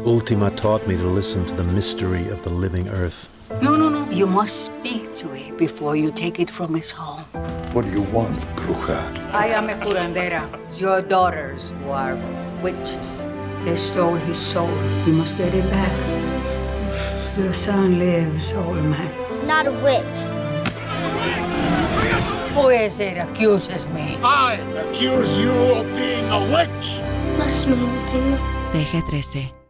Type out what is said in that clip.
Ultima taught me to listen to the mystery of the living earth. No. You must speak to it before you take it from its home. What do you want, bruja? I am a curandera. Your daughters who are witches. They stole his soul. You must get it back. Your son lives, old man. Not a witch. Who is it accuses me? I accuse you of being a witch. Bless me, Ultima. PG-13.